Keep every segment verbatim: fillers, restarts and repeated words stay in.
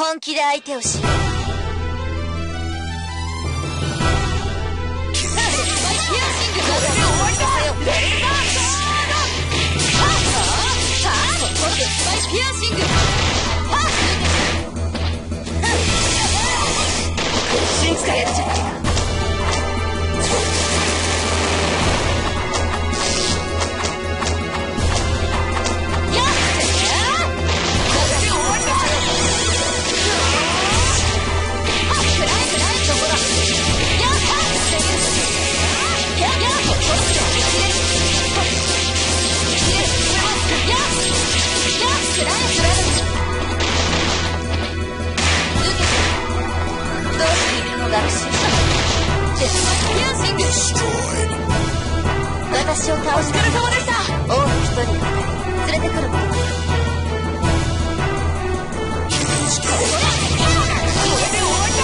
本気で相手をしよう。ピアシングシン使えるじゃないか。私を倒してくれ様でした。王の一人に連れてくることだ。これで終わりだ。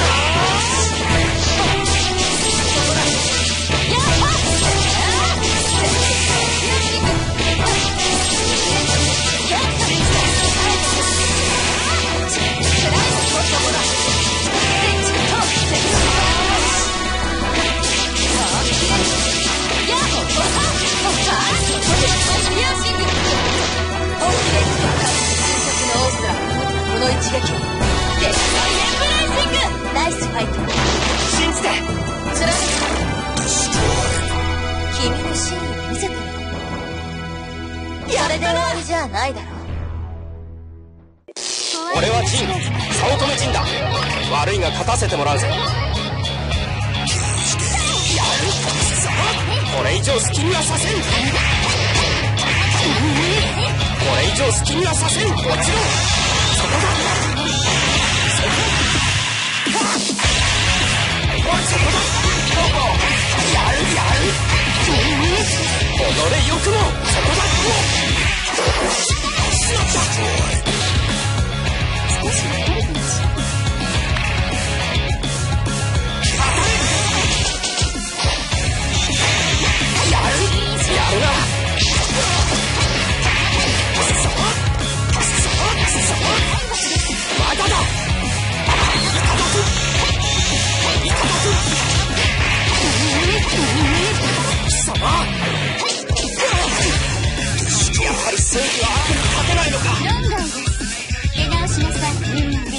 この一撃でナイスファイト。信じて貫く。君の真意を見せてみろ。それで終わりじゃないだろう。 俺はジン、早乙女ジンだ。悪いが勝たせてもらうぜ。これ以上好きにはさせん。これ以上好きにはさせん。もちろんそこだ。そこだ。やるやる。己よくもそこだ。少し疲れてるし。やるやるな。まだだ。いただく。いただく。貴様。やはり正義は悪に勝てないのか。ロンドンです。出直しなさい。みんなで。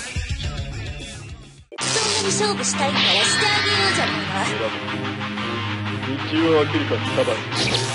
そんなに勝負したいならしてあげようじゃないか。道を開けるか、ただ。